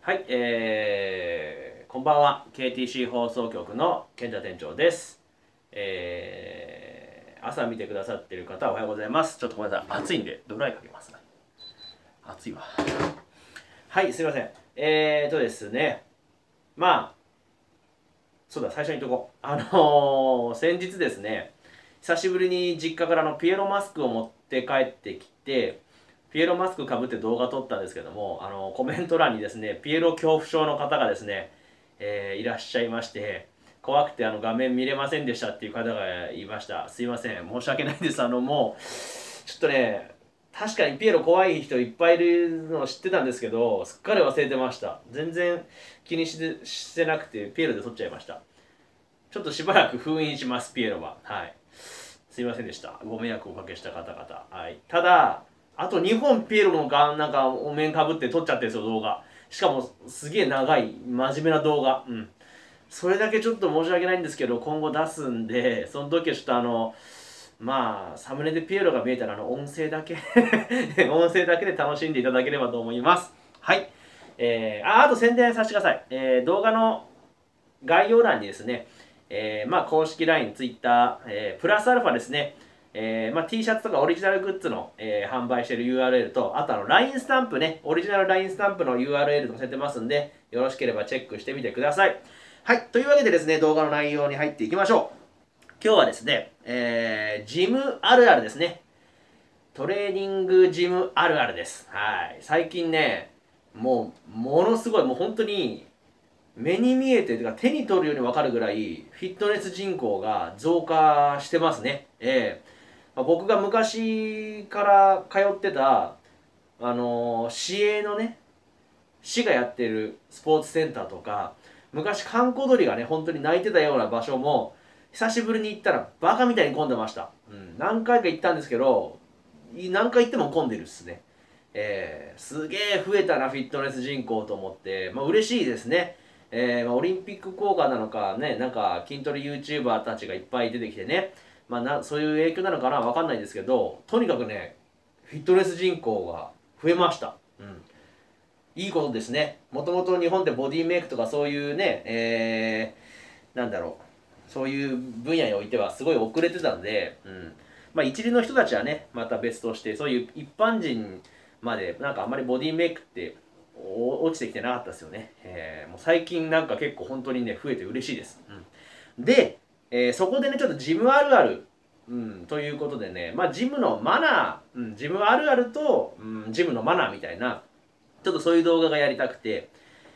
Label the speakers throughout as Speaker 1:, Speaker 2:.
Speaker 1: はい、こんばんは。KTC 放送局の健太店長です。朝見てくださっている方はおはようございます。ちょっとごめんなさい。暑いんで、ドライかけますね。暑いわ。はい、すいません。ですね。まあ、そうだ、最初に言っとこう。先日ですね、久しぶりに実家からピエロマスクを持って帰ってきて、ピエロマスクかぶって動画撮ったんですけども、コメント欄にですね、ピエロ恐怖症の方がですね、いらっしゃいまして、怖くて画面見れませんでしたっていう方がいました。すいません。申し訳ないです。もう、ちょっとね、確かにピエロ怖い人いっぱいいるのを知ってたんですけど、すっかり忘れてました。全然気にしてなくて、ピエロで撮っちゃいました。ちょっとしばらく封印します、ピエロは。はい。すいませんでした。ご迷惑をおかけした方々。はい。ただ、あと2本ピエロのなんかお面かぶって撮っちゃってるんですよ、動画。しかも、すげえ長い、真面目な動画。うん。それだけちょっと申し訳ないんですけど、今後出すんで、その時はちょっとまあ、サムネでピエロが見えたら音声だけ音声だけで楽しんでいただければと思います。はい。あと宣伝させてください。動画の概要欄にですね、まあ、公式 LINE、Twitter、プラスアルファですね、まあ、T シャツとかオリジナルグッズの、販売している URL と、あとLINE スタンプね、オリジナル LINE スタンプの URL 載せてますんで、よろしければチェックしてみてください。はい、というわけでですね、動画の内容に入っていきましょう。今日はですね、ジムあるあるですね。トレーニングジムあるあるです。はい。最近ね、もう、ものすごい、もう本当に、目に見えてというか手に取るように分かるぐらいフィットネス人口が増加してますね。まあ、僕が昔から通ってた市営のね、市がやってるスポーツセンターとか、昔閑古鳥がね本当に泣いてたような場所も久しぶりに行ったらバカみたいに混んでました。何回か行ったんですけど、何回行っても混んでるっすね。すげえ増えたなフィットネス人口と思って、まあ嬉しいですね。まあ、オリンピック効果なのかね、なんか筋トレ YouTuber たちがいっぱい出てきてね、まあそういう影響なのかなわかんないですけど、とにかくね、フィットネス人口が増えました。いいことですね。もともと日本でボディメイクとかそういうね、なんだろう、そういう分野においてはすごい遅れてたんで、まあ一流の人たちはね、また別として、そういう一般人までなんかあんまりボディメイクって落ちてきてなかったですよね。もう最近なんか結構本当にね、増えて嬉しいです。で、そこでね、ちょっとジムあるある、ということでね、まあジムのマナー、ジムあるあると、ジムのマナーみたいな、ちょっとそういう動画がやりたくて、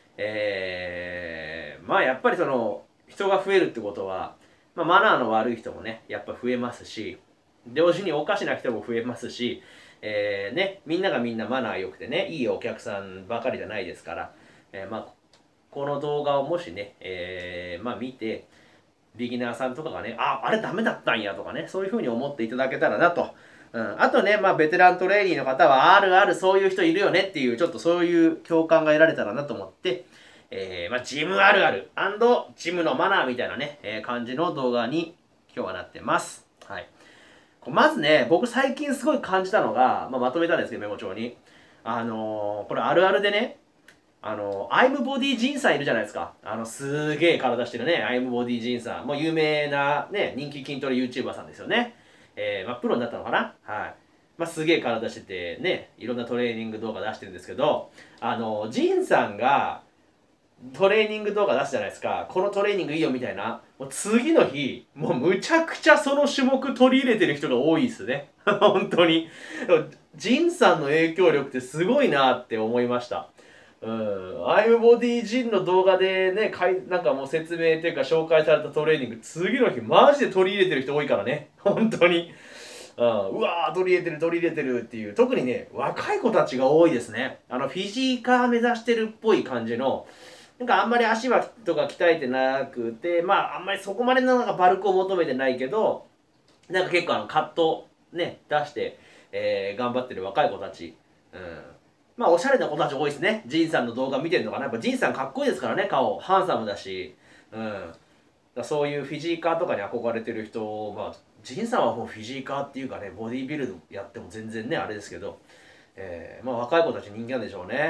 Speaker 1: まあやっぱりその人が増えるってことは、まあ、マナーの悪い人もねやっぱ増えますし、同時におかしな人も増えますし、ね、みんながみんなマナー良くてねいいお客さんばかりじゃないですから、まあこの動画をもしね、まあ見てビギナーさんとかがね、あれダメだったんやとかね、そういうふうに思っていただけたらなと。あとね、まあ、ベテラントレーニーの方は、あるある、そういう人いるよねっていう、ちょっとそういう共感が得られたらなと思って、まあ、ジムあるあるジムのマナーみたいなね、感じの動画に今日はなってます。はい。まずね、僕最近すごい感じたのが、まあ、まとめたんですけど、メモ帳に。これあるあるでね、アイムボディジンさんいるじゃないですか。すげえ体してるね、アイムボディジンさん。もう有名なね、人気筋トレ YouTuber さんですよね。まあ、プロになったのかな。はい。まあ、すげえ体してて、ね、いろんなトレーニング動画出してるんですけど、ジンさんがトレーニング動画出すじゃないですか。このトレーニングいいよみたいな。もう次の日、もうむちゃくちゃその種目取り入れてる人が多いですね。本当に。ジンさんの影響力ってすごいなって思いました。アイムボディジンの動画でね、なんかもう説明っていうか紹介されたトレーニング、次の日マジで取り入れてる人多いからね。本当に。うわー、取り入れてる、取り入れてるっていう、特にね、若い子たちが多いですね。フィジーカー目指してるっぽい感じの、なんかあんまり足はとか鍛えてなくて、まああんまりそこまでのなんかバルクを求めてないけど、なんか結構カットね、出して、頑張ってる若い子たち。まあおしゃれな子たち多いですね。ジンさんの動画見てるのかな。やっぱジンさんかっこいいですからね、顔。ハンサムだし。そういうフィジーカーとかに憧れてる人、まあ、ジンさんはもうフィジーカーっていうかね、ボディービルドやっても全然ね、あれですけど、まあ若い子たち人気なんでしょうね。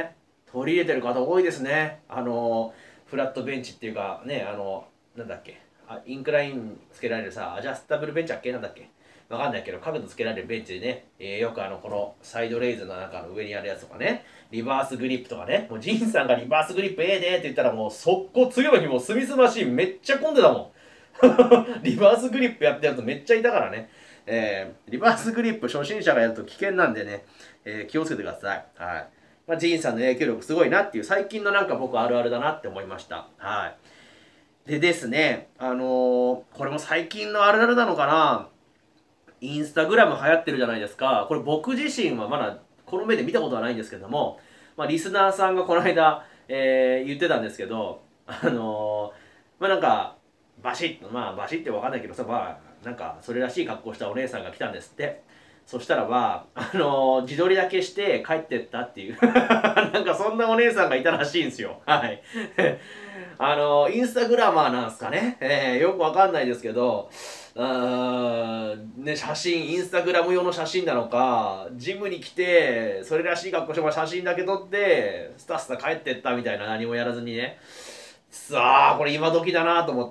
Speaker 1: 取り入れてる方多いですね。フラットベンチっていうかね、なんだっけ、インクラインつけられるさ、アジャスタブルベンチだっけ、なんだっけ、わかんないけど、角度つけられるベンチでね、よくこのサイドレイズの中の上にあるやつとかね、リバースグリップとかね、もうジンさんがリバースグリップええでって言ったらもう速攻次の日もうスミスマシンめっちゃ混んでたもん。リバースグリップやってやるとめっちゃいたからね。リバースグリップ初心者がやると危険なんでね、気をつけてください。はい。まあ、ジーンさんの影響力すごいなっていう最近のなんか僕あるあるだなって思いました。はい。でですね、これも最近のあるあるなのかな。インスタグラム流行ってるじゃないですか。これ僕自身はまだこの目で見たことはないんですけども、まあ、リスナーさんがこの間、言ってたんですけど、まあなんか、バシッと、まあバシッってわかんないけどさ、まあなんかそれらしい格好したお姉さんが来たんですって。そしたらば、自撮りだけして帰ってったっていうなんかそんなお姉さんがいたらしいんですよ。はい。インスタグラマーなんすかね。よくわかんないですけど、ね、写真、インスタグラム用の写真なのか、ジムに来て、それらしい格好して、写真だけ撮って、スタスタ帰ってったみたいな、何もやらずにね。さあ、これ今時だなと思って、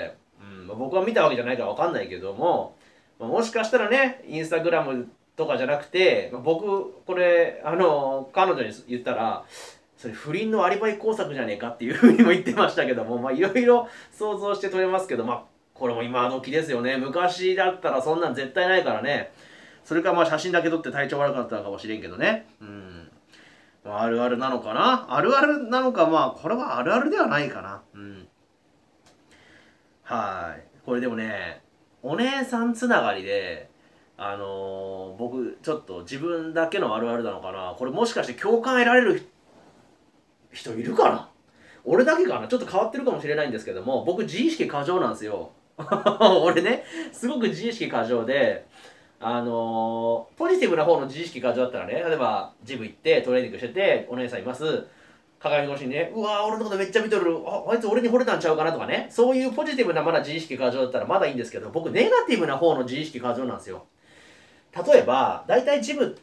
Speaker 1: 僕は見たわけじゃないからわかんないけども、もしかしたらね、インスタグラムとかじゃなくて、僕、これ、彼女に言ったら、それ不倫のアリバイ工作じゃねえかっていうふうにも言ってましたけども、まあいろいろ想像して取れますけど、まあこれも今時ですよね。昔だったらそんなん絶対ないからね。それかまあ写真だけ撮って体調悪かったのかもしれんけどね。まあ、あるあるなのかな、あるあるなのか、まあこれはあるあるではないかな。はい。これでもね、お姉さんつながりで、僕ちょっと自分だけのあるあるなのかな、これもしかして共感得られる人いるかな、俺だけかな、ちょっと変わってるかもしれないんですけども、僕自意識過剰なんですよ。俺ね、すごく自意識過剰で、ポジティブな方の自意識過剰だったらね、例えばジム行ってトレーニングしててお姉さんいます、鏡越しにね、うわー俺のことめっちゃ見とる、あいつ俺に惚れたんちゃうかなとかね、そういうポジティブなまだ自意識過剰だったらまだいいんですけど、僕ネガティブな方の自意識過剰なんですよ。例えば大体ジムって、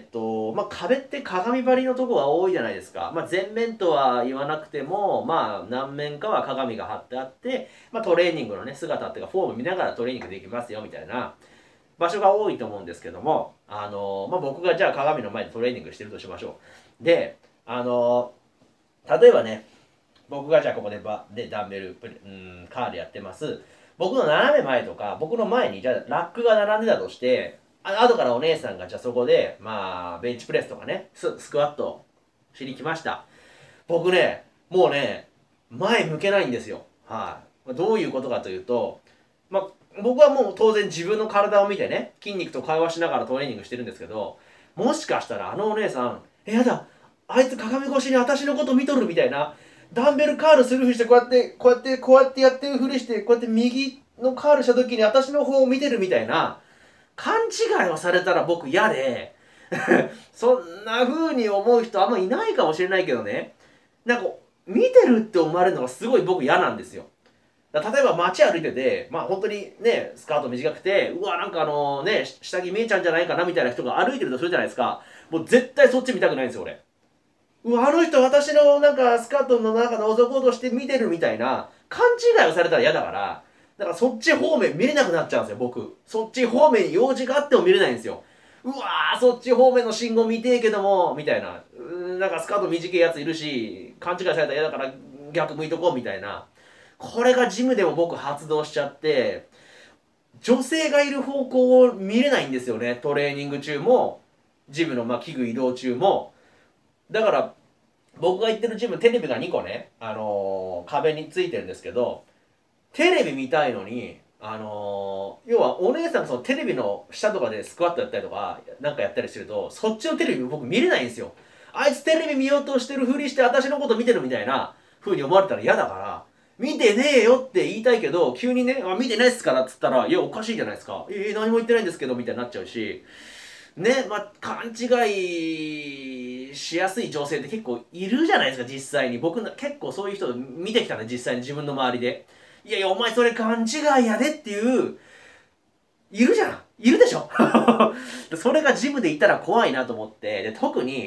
Speaker 1: まあ、壁って鏡張りのとこが多いじゃないですか、まあ、全面とは言わなくても、まあ、何面かは鏡が張ってあって、まあ、トレーニングのね姿っていうかフォーム見ながらトレーニングできますよみたいな場所が多いと思うんですけども、まあ、僕がじゃあ鏡の前でトレーニングしてるとしましょう。で、例えばね、僕がじゃあここでダンベルカーでやってます。僕の斜め前とか僕の前にじゃあラックが並んでたとして、後からお姉さんがじゃあそこでまあベンチプレスとかね、スクワットしに来ました。僕ね、もうね、前向けないんですよ。はい。どういうことかというと、まあ、僕はもう当然自分の体を見てね、筋肉と会話しながらトレーニングしてるんですけど、もしかしたらあのお姉さん、やだ、あいつ鏡越しに私のこと見とるみたいな、ダンベルカールするふりしてこうやってやってるふりして、こうやって右のカールした時に私の方を見てるみたいな、勘違いをされたら僕嫌でそんな風に思う人あんまいないかもしれないけどね、なんか見てるって思われるのがすごい僕嫌なんですよ。例えば街歩いてて、まあ本当にね、スカート短くて、うわ、なんかね、下着見えちゃうんじゃないかなみたいな人が歩いてるとするじゃないですか。もう絶対そっち見たくないんですよ、俺。うわ、あの人私のなんかスカートの中覗こうとして見てるみたいな勘違いをされたら嫌だから、だからそっち方面見れなくなっちゃうんですよ、僕。そっち方面に用事があっても見れないんですよ。うわー、そっち方面の信号見てえけども、みたいな。なんかスカート短いやついるし、勘違いされたら嫌だから逆向いとこうみたいな。これがジムでも僕発動しちゃって、女性がいる方向を見れないんですよね。トレーニング中も、ジムの器具移動中も。だから僕が行ってるジムテレビが2個ね、壁についてるんですけど、テレビ見たいのに、要はお姉さんがそのテレビの下とかでスクワットやったりとかなんかやったりしてると、そっちのテレビ僕見れないんですよ。あいつテレビ見ようとしてるふりして私のこと見てるみたいな風に思われたら嫌だから、見てねえよって言いたいけど、急にね、見てないっすからっつったら、いやおかしいじゃないですか、何も言ってないんですけどみたいになっちゃうしね、まあ勘違いしやすい女性って結構いるじゃないですか、実際に。僕結構そういう人見てきたね、実際に自分の周りで。いやいやお前それ勘違いやでっていういるじゃん、いるでしょそれがジムでいたら怖いなと思って。で特に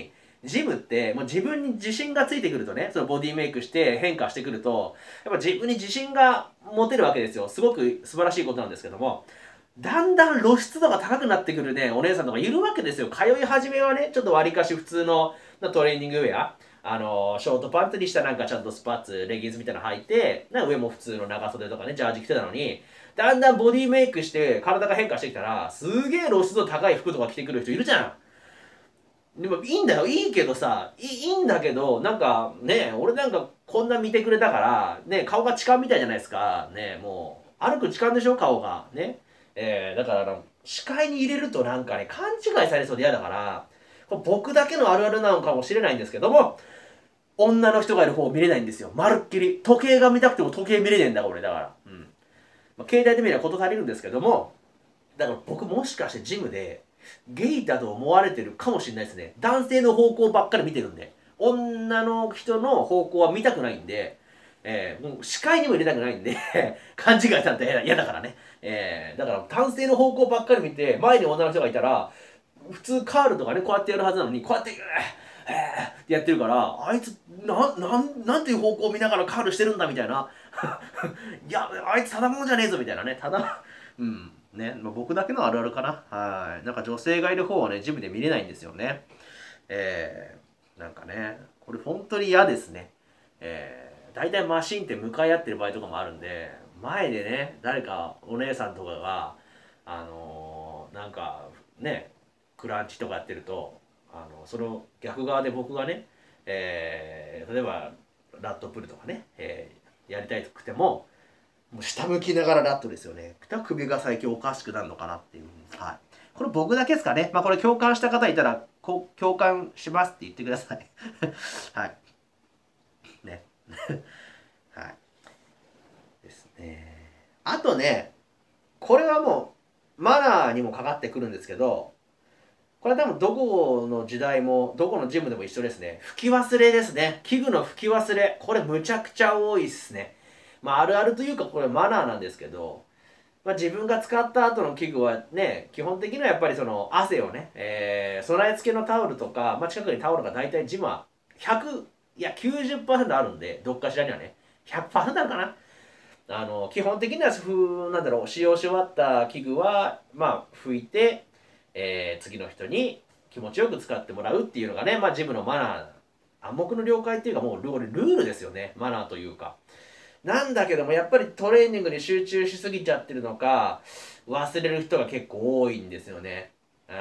Speaker 1: ジムってもう自分に自信がついてくるとね、そのボディメイクして変化してくると、やっぱ自分に自信が持てるわけですよ。すごく素晴らしいことなんですけども、だんだん露出度が高くなってくるね、お姉さんとかいるわけですよ。通い始めはね、ちょっとわりかし普通のトレーニングウェア、ショートパンツにしたなんかちゃんとスパッツ、レギンスみたいなの履いて、上も普通の長袖とかね、ジャージ着てたのに、だんだんボディメイクして体が変化してきたら、すげえ露出度高い服とか着てくる人いるじゃん。でもいいんだよ、いいけどさ、いいんだけど、なんかね、俺なんかこんな見てくれたから、ね、顔が痴漢みたいじゃないですか。ね、もう、歩く痴漢でしょ、顔が。ね。だから視界に入れるとなんかね、勘違いされそうで嫌だから、これ僕だけのあるあるなのかもしれないんですけども、女の人がいる方を見れないんですよ。まるっきり。時計が見たくても時計見れねえんだ、俺。だから。うん。まあ、携帯で見れば事足りるんですけども、だから僕もしかしてジムで、ゲイだと思われてるかもしれないですね。男性の方向ばっかり見てるんで。女の人の方向は見たくないんで、もう視界にも入れたくないんで勘違いされたら嫌だからね。だから男性の方向ばっかり見て、前に女の人がいたら、普通カールとかね、こうやってやるはずなのに、こうやって、ってやってるから、あいつ、なんていう方向を見ながらカールしてるんだみたいな。いや、あいつただものじゃねえぞみたいなね。ただ、うん。ね、まあ、僕だけのあるあるかな。はい。なんか女性がいる方はね、ジムで見れないんですよね。なんかね、これ本当に嫌ですね。大体マシンって向かい合ってる場合とかもあるんで、前でね、誰かお姉さんとかが、なんかね、クランチとかやってると、その逆側で僕がね、例えばラットプルとかね、やりたいとくても、もう下向きながらラットですよね。首が最近おかしくなるのかなっていう。はい。これ僕だけですかね。まあこれ共感した方いたら、共感しますって言ってください。はい。ね。はい。ですね。あとね、これはもうマナーにもかかってくるんですけど、これは多分どこの時代も、どこのジムでも一緒ですね。拭き忘れですね。器具の拭き忘れ。これむちゃくちゃ多いっすね。まああるあるというかこれマナーなんですけど、まあ、自分が使った後の器具はね、基本的にはやっぱりその汗をね、備え付けのタオルとか、まあ、近くにタオルが大体ジムは100、いや90%あるんで、どっかしらにはね、100%あるかな。基本的にはなんだろう、使用し終わった器具は、まあ、拭いて、次の人に気持ちよく使ってもらうっていうのがね、まあ、ジムのマナー、暗黙の了解っていうかもうルールですよね、マナーというか。なんだけどもやっぱりトレーニングに集中しすぎちゃってるのか忘れる人が結構多いんですよね。うん。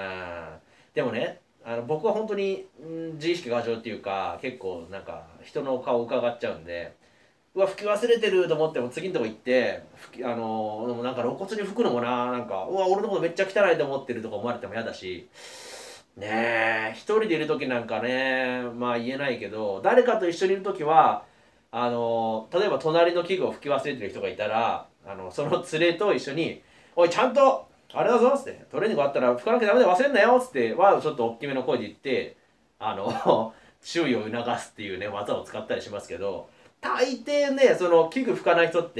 Speaker 1: でもね、僕は本当に、自意識過剰っていうか結構なんか人の顔を伺っちゃうんで、うわ拭き忘れてると思っても次のとこ行ってでもなんか露骨に拭くのもなんかうわ俺のことめっちゃ汚いと思ってるとか思われても嫌だし。ねえ、一人でいる時なんかね、まあ言えないけど、誰かと一緒にいる時は、例えば隣の器具を拭き忘れてる人がいたら、その連れと一緒に、おい、ちゃんと、あれだぞっつって、トレーニングあったら拭かなきゃダメだよ、忘れんなよっつって、わーちょっと大きめの声で言って、注意を促すっていうね、技を使ったりしますけど、大抵ね、その器具拭かない人って、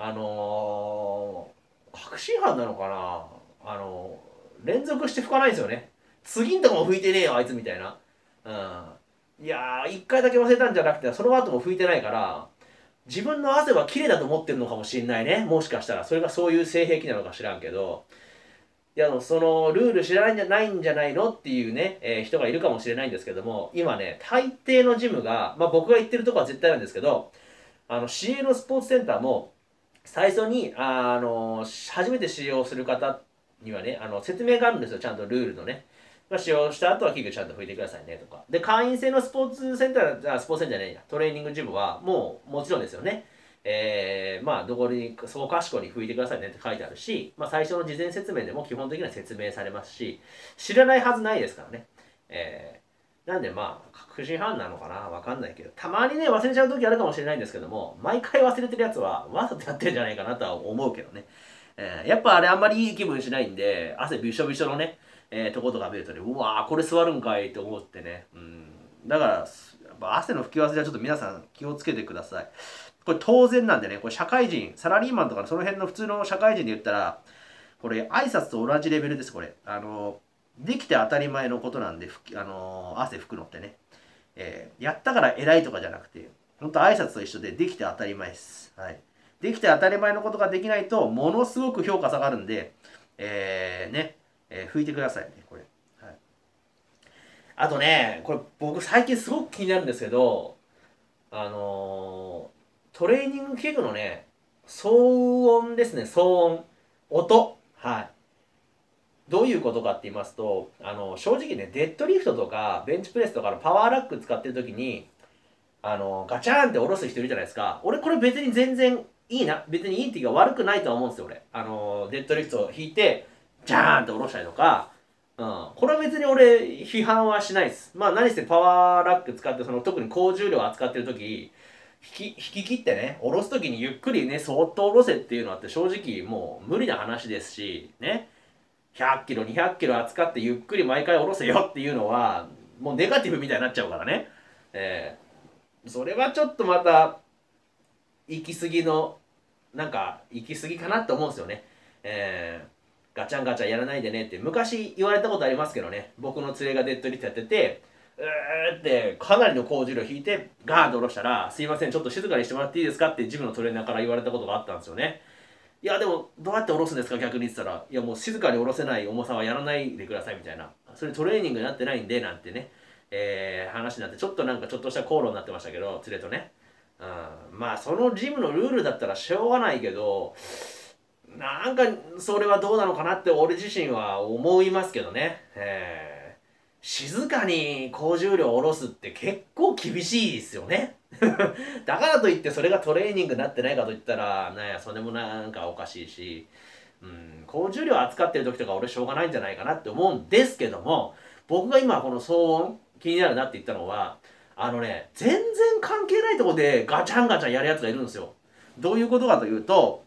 Speaker 1: 確信犯なのかな連続して拭かないんですよね。次んとこも拭いてねえよ、あいつみたいな。うん。いやー、一回だけ忘れたんじゃなくて、その後も拭いてないから、自分の汗は綺麗だと思ってるのかもしれないね。もしかしたら。それがそういう性癖なのか知らんけど。いや、そのルール知らないんじゃないんじゃないのっていうね、人がいるかもしれないんですけども、今ね、大抵のジムが、まあ僕が行ってるとこは絶対なんですけど、市営のスポーツセンターも、最初に、初めて使用する方にはね、説明があるんですよ、ちゃんとルールのね。まあ、使用した後は器具ちゃんと拭いてくださいねとか。で、会員制のスポーツセンター、スポーツセンターじゃないや、トレーニングジムは、もう、もちろんですよね。まあ、どこに、そこかしこに拭いてくださいねって書いてあるし、まあ、最初の事前説明でも基本的には説明されますし、知らないはずないですからね。なんでまあ、確信犯なのかなわかんないけど、たまにね、忘れちゃう時あるかもしれないんですけども、毎回忘れてるやつはわざとやってるんじゃないかなとは思うけどね。やっぱあれあんまりいい気分しないんで、汗びしょびしょのね、とことか見るとね、うわーこれ座るんかいと思ってね。うん。だから、やっぱ汗の拭き忘れはちょっと皆さん気をつけてください。これ当然なんでね、これ社会人、サラリーマンとかその辺の普通の社会人で言ったら、これ挨拶と同じレベルです、これ。 できて当たり前のことなんで、汗拭くのってね、やったから偉いとかじゃなくて、本当挨拶と一緒でできて当たり前です。はい。できて当たり前のことができないと、ものすごく評価下がるんで、拭いてくださいね、これ。はい、あとね、これ僕最近すごく気になるんですけど、トレーニング器具のね、騒音ですね、騒音。音。はい。どういうことかって言いますと、正直ね、デッドリフトとか、ベンチプレスとかのパワーラック使ってる時に、ガチャーンって下ろす人いるじゃないですか。俺これ別に全然いいな。別にいいっていうか悪くないとは思うんですよ、俺。デッドリフトを引いて、ジャーンって下ろしたりとか、うん。これは別に俺、批判はしないです。まあ何せパワーラック使って、特に高重量扱ってる時、引き切ってね、下ろす時にゆっくりね、そーっと下ろせっていうのはって正直もう無理な話ですし、ね。100キロ、200キロ扱ってゆっくり毎回下ろせよっていうのは、もうネガティブみたいになっちゃうからね。それはちょっとまた、行き過ぎの、なんか、行き過ぎかなって思うんですよね。ガチャンガチャンやらないでねって、昔言われたことありますけどね、僕の連れがデッドリフトやってて、ってかなりの高重量引いてガーンと下ろしたら、すいませんちょっと静かにしてもらっていいですかってジムのトレーナーから言われたことがあったんですよね。いやでもどうやって下ろすんですか逆に言ってたら、いやもう静かに下ろせない重さはやらないでくださいみたいな、それトレーニングになってないんでなんてね、話になってちょっとなんかちょっとした口論になってましたけど、連れとね、うん、まあそのジムのルールだったらしょうがないけど、なんかそれはどうなのかなって俺自身は思いますけどね、静かに高重量を下ろすって結構厳しいですよねだからといってそれがトレーニングになってないかといったらなんやそれもなんかおかしいし、うん、高重量扱ってる時とか俺しょうがないんじゃないかなって思うんですけども、僕が今この騒音気になるなって言ったのは全然関係ないところでガチャンガチャンやるやつがいるんですよ。どういうことかというと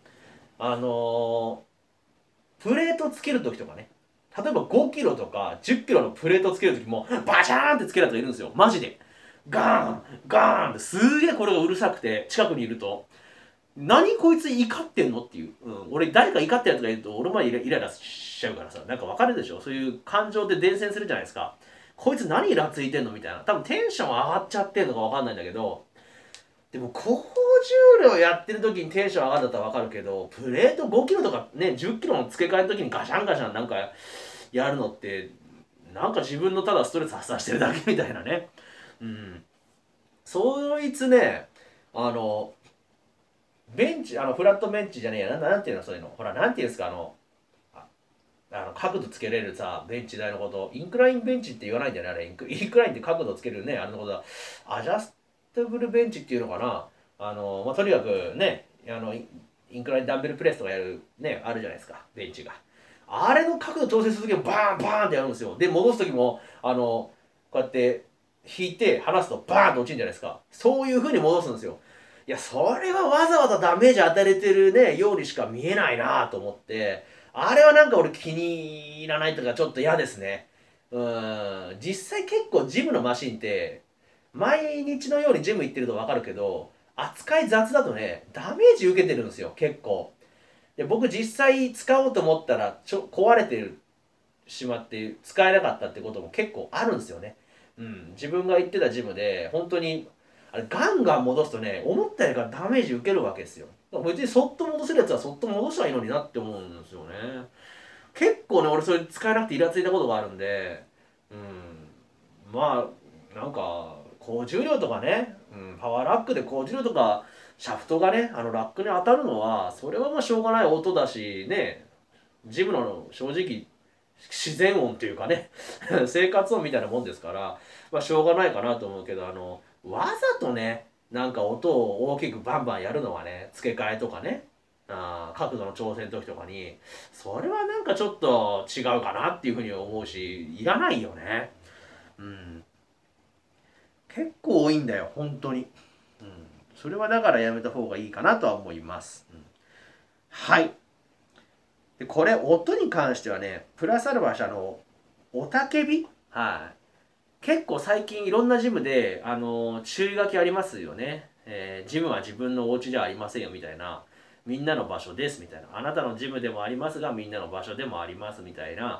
Speaker 1: プレートつける時とかね、例えば5キロとか10キロのプレートつける時もバシャーンってつけるやつがいるんですよマジで。ガーンガーンってすげえこれがうるさくて、近くにいると何こいつ怒ってんのっていう、俺誰か怒ってるやつがいると俺までイライラしちゃうからさ、なんかわかるでしょ、そういう感情で伝染するじゃないですか。こいつ何イラついてんのみたいな、多分テンション上がっちゃってんのかわかんないんだけど、でも高重量やってる時にテンション上がるんだったらわかるけど、プレート5キロとかね10キロの付け替えの時にガシャンガシャンなんかやるのってなんか自分のただストレス発散してるだけみたいなね。うん。そいつね、ベンチ、フラットベンチじゃねえや、なんていうの、そういうの。ほら、なんていうんですか、角度つけれるさ、ベンチ台のこと、インクラインベンチって言わないんだよね、あれ。インクラインって角度つけるね、あれのことは。アジャステブルベンチっていうのかな。まあ、とにかくね、インクラインダンベルプレスとかやる、ね、あるじゃないですか、ベンチが。あれの角度調整するときもバーンバーンってやるんですよ。で、戻すときも、こうやって引いて離すとバーンと落ちるんじゃないですか。そういう風に戻すんですよ。いや、それはわざわざダメージ与えれてるね、ようにしか見えないなと思って、あれはなんか俺気に入らないとかちょっと嫌ですね。実際結構ジムのマシンって、毎日のようにジム行ってるとわかるけど、扱い雑だとね、ダメージ受けてるんですよ、結構。で、僕実際使おうと思ったら壊れてしまって使えなかったってことも結構あるんですよね。うん、自分が行ってたジムで本当にあれガンガン戻すとね、思ったよりかダメージ受けるわけですよ。だから別にそっと戻せるやつはそっと戻したらいいのになって思うんですよね。結構ね俺それ使えなくてイラついたことがあるんで、まあなんか高重量とかね、パワーラックで高重量とかシャフトがねラックに当たるのはそれはまあしょうがない音だしね、ジムの正直自然音というかね生活音みたいなもんですから、まあ、しょうがないかなと思うけど、わざとねなんか音を大きくバンバンやるのはね、付け替えとかね、角度の調整の時とかにそれはなんかちょっと違うかなっていうふうに思うし、いらないよね。うん、結構多いんだよ本当に。それはだからやめた方がいいかなとは思います。はい。でこれ音に関してはね、プラスアルファ社の雄たけび、結構最近いろんなジムで、注意書きありますよね。ジムは自分のお家ではありませんよみたいな、みんなの場所ですみたいな、あなたのジムでもありますがみんなの場所でもありますみたいな、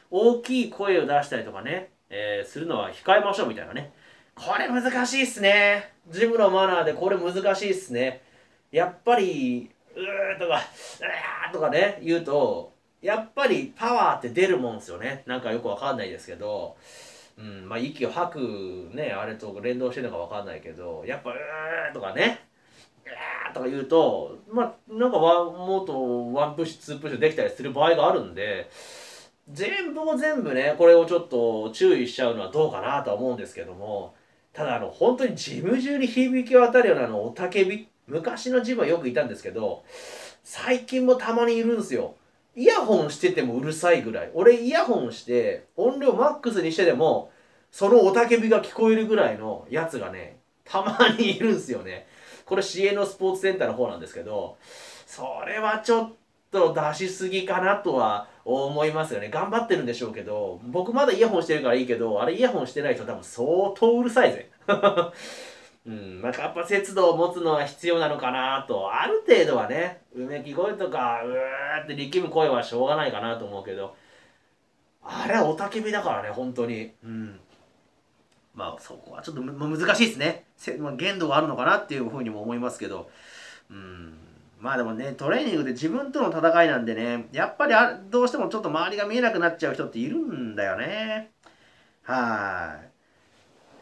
Speaker 1: 大きい声を出したりとかね、するのは控えましょうみたいなね。これ難しいっすね。ジムのマナーでこれ難しいっすね。やっぱり、うーとか、うーとかね、言うと、やっぱりパワーって出るもんですよね。なんかよくわかんないですけど、まあ息を吐くね、あれと連動してるのかわかんないけど、やっぱうーとかね、うーとか言うと、まあなんかもっとワンプッシュ、ツープッシュできたりする場合があるんで、全部も全部ね、これをちょっと注意しちゃうのはどうかなとは思うんですけども、ただ本当にジム中に響き渡るような雄たけび、昔のジムはよくいたんですけど、最近もたまにいるんですよ。イヤホンしててもうるさいぐらい。俺イヤホンして音量マックスにしてでもその雄たけびが聞こえるぐらいのやつがね、たまにいるんですよね。これ市営のスポーツセンターの方なんですけど、それはちょっと出しすぎかなとは思いますよね。頑張ってるんでしょうけど、僕まだイヤホンしてるからいいけど、あれイヤホンしてない人多分相当うるさいぜ。まあ、やっぱ節度を持つのは必要なのかなと、ある程度はね、うめき声とか、うーって力む声はしょうがないかなと思うけど、あれは雄たけびだからね、本当に。まあ、そこはちょっと難しいですね。まあ、限度があるのかなっていうふうにも思いますけど、まあでもね、トレーニングで自分との戦いなんでね、やっぱりどうしてもちょっと周りが見えなくなっちゃう人っているんだよね。はい。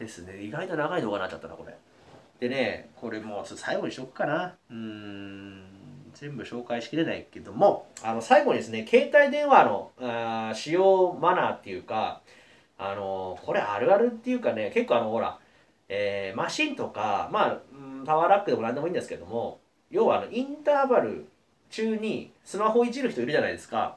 Speaker 1: ですね。意外と長い動画になっちゃったな、これ。でね、これもう最後にしよっかな。全部紹介しきれないけども、最後にですね、携帯電話の使用マナーっていうか、これあるあるっていうかね、結構ほら、マシンとか、まあ、パワーラックでも何でもいいんですけども、要はインターバル中にスマホいじる人いるじゃないですか。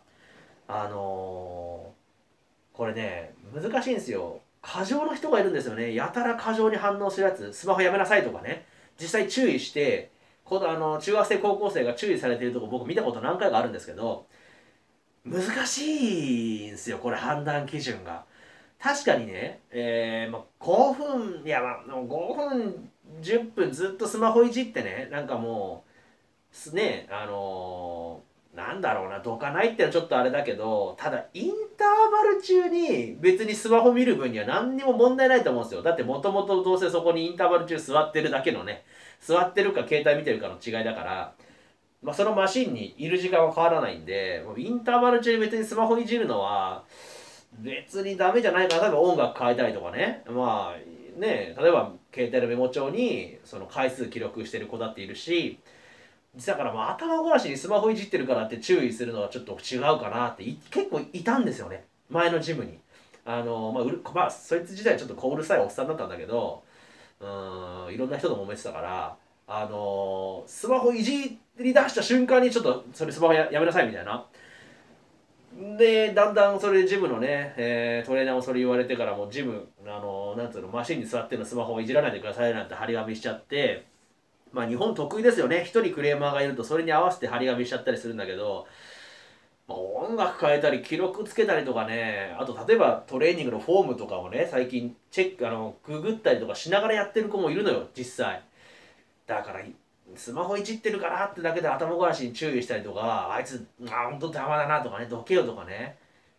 Speaker 1: これね、難しいんですよ。過剰な人がいるんですよね。やたら過剰に反応するやつ、スマホやめなさいとかね。実際注意して、中学生、高校生が注意されているとこ僕見たこと何回かあるんですけど、難しいんですよ、これ判断基準が。確かにね、まあ、5分、いや、まあ、5分、10分ずっとスマホいじってね、なんかもう、ね、なんだろうな、どかないってのはちょっとあれだけど、ただ、インターバル中に別にスマホ見る分には何にも問題ないと思うんですよ。だってもともとどうせそこにインターバル中座ってるだけのね、座ってるか携帯見てるかの違いだから、まあ、そのマシンにいる時間は変わらないんで、インターバル中に別にスマホいじるのは、別にダメじゃないかな。例えば音楽変えたりとかね。まあ、ね、例えば携帯のメモ帳にその回数記録してる子だっているし、だからまあ頭ごなしにスマホいじってるからって注意するのはちょっと違うかなって結構いたんですよね。前のジムに。まあ、そいつ自体ちょっと小うるさいおっさんだったんだけど、いろんな人と揉めてたから、スマホいじり出した瞬間にちょっとそれスマホやめなさいみたいな。で、だんだんそれでジムのね、トレーナーもそれ言われてからもうジム、なんつうの、マシンに座ってるのスマホをいじらないでくださいなんて張り紙しちゃって、まあ日本得意ですよね。一人クレーマーがいるとそれに合わせて張り紙しちゃったりするんだけど、まあ、音楽変えたり記録つけたりとかね、あと例えばトレーニングのフォームとかをね、最近チェック、ググったりとかしながらやってる子もいるのよ、実際。だからスマホいじってるからってだけで頭ごなしに注意したりとか、あいつ本当邪魔だなとかね、どけよとかね、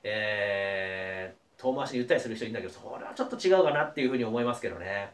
Speaker 1: 遠回しに言ったりする人いるんだけど、それはちょっと違うかなっていうふうに思いますけどね。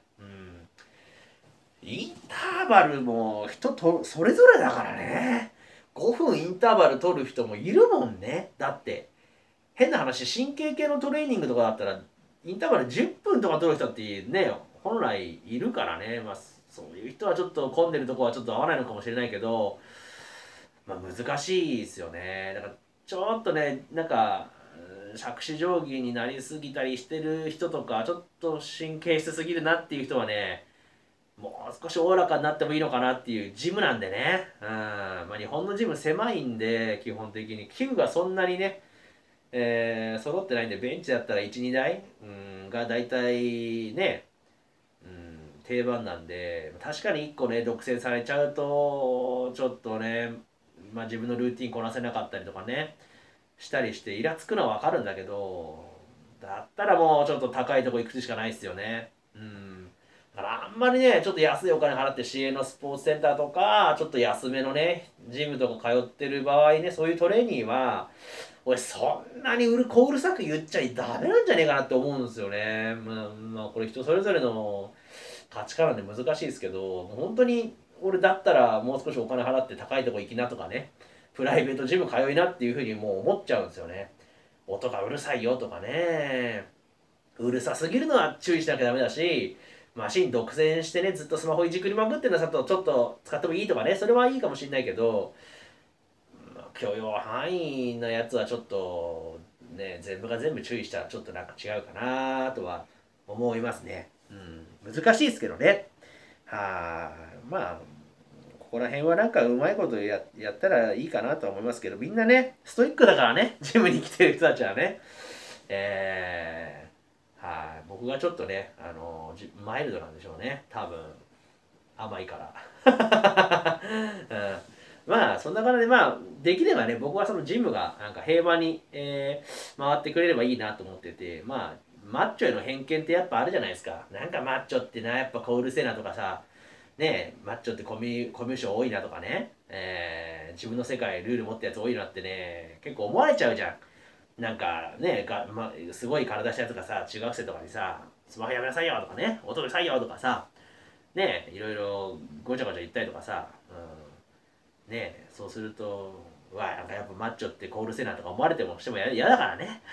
Speaker 1: インターバルも人とそれぞれだからね。5分インターバル取る人もいるもんね。だって変な話、神経系のトレーニングとかだったらインターバル10分とか取る人ってね、本来いるからね。まあそういう人はちょっと混んでるとこはちょっと合わないのかもしれないけど、まあ難しいですよね。だからちょっとね、なんか杓子定規になりすぎたりしてる人とか、ちょっと神経質すぎるなっていう人はね、もう少しおおらかになってもいいのかなっていうジムなんでね。まあ、日本のジム狭いんで、基本的に器具がそんなにね、揃ってないんで、ベンチだったら1、2台、が大体ね、定番なんで、確かに1個ね、独占されちゃうと、ちょっとね、まあ、自分のルーティンこなせなかったりとかね、したりしてイラつくのはわかるんだけど、だったらもうちょっと高いとこ行くしかないですよね。だからあんまりね、ちょっと安いお金払って市営のスポーツセンターとか、ちょっと安めのね、ジムとか通ってる場合ね、そういうトレーニーは、 俺そんなにこうるさく言っちゃダメなんじゃねえかなって思うんですよね。まあこれ人それぞれの価値観なんで難しいですけど、本当に俺だったらもう少しお金払って高いとこ行きなとかね、プライベートジム通いなっていうふうにもう思っちゃうんですよね。音がうるさいよとかね、うるさすぎるのは注意しなきゃダメだし、マシン独占してねずっとスマホいじくりまくってるのはちょっと使ってもいいとかね、それはいいかもしれないけど、許容範囲のやつはちょっとね、全部が全部注意したらちょっとなんか違うかなとは思いますね。難しいですけどね。まあここら辺はなんかうまいことやったらいいかなと思いますけど、みんなねストイックだからね、ジムに来てる人たちはね。僕がちょっとねマイルドなんでしょうね、多分甘いから、まあそんな感じで、まあできればね、僕はそのジムがなんか平和に、回ってくれればいいなと思ってて、まあマッチョへの偏見ってやっぱあるじゃないですか。なんかマッチョってな、やっぱこううるせえなとかさ、ねマッチョってコミュ障多いなとかね、自分の世界ルール持ったやつ多いなってね、結構思われちゃうじゃん。なんかねすごい体したやつがさ、中学生とかにさ、スマホやめなさいよとかね、音うるさいよとかさ、ねいろいろごちゃごちゃ言ったりとかさ、そうするとなんかやっぱマッチョってコールセナとか思われてもしても嫌だからね。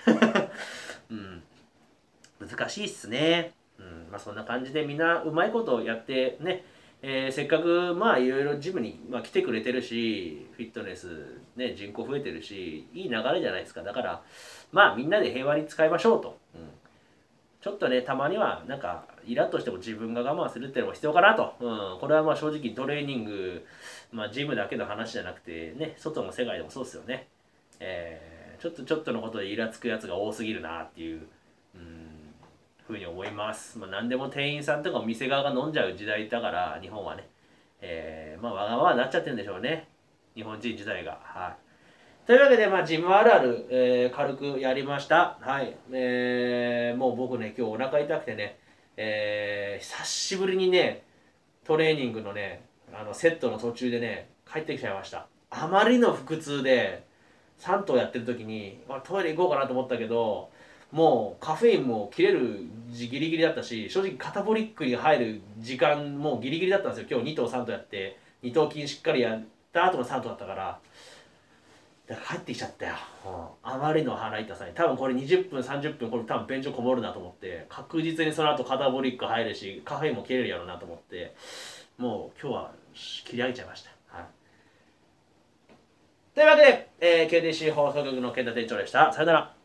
Speaker 1: 難しいっすね。まあそんな感じでみんなうまいことやってね、せっかくまあいろいろジムに、来てくれてるし、フィットネスね人口増えてるし、いい流れじゃないですか。だからまあみんなで平和に使いましょうと。ちょっとね、たまにはなんかイラッとしても自分が我慢するっていうのも必要かなと。これはまあ正直トレーニング、ジムだけの話じゃなくてね、外の世界でもそうですよね。ちょっとのことでイラつくやつが多すぎるなっていう、ふうに思います。何でも店員さんとかお店側が飲んじゃう時代だから日本はね、わがままになっちゃってるんでしょうね。日本人自体が。というわけで、ジムあるある、軽くやりました。はい。もう僕ね、今日お腹痛くてね、久しぶりにね、トレーニングのね、セットの途中でね、帰ってきちゃいました。あまりの腹痛で、3頭やってる時に、トイレ行こうかなと思ったけど、もうカフェインも切れるギリギリだったし、正直カタボリックに入る時間もギリギリだったんですよ。今日2頭3頭やって、2頭筋しっかりやった後の3頭だったから、だから帰ってきちゃったよ、あまりの腹痛さに。多分これ20分30分これ多分便所こもるなと思って、確実にその後カタボリック入るしカフェインも切れるやろうなと思って、もう今日は切り上げちゃいました。というわけで、KTC 放送局の健太店長でした。さよなら。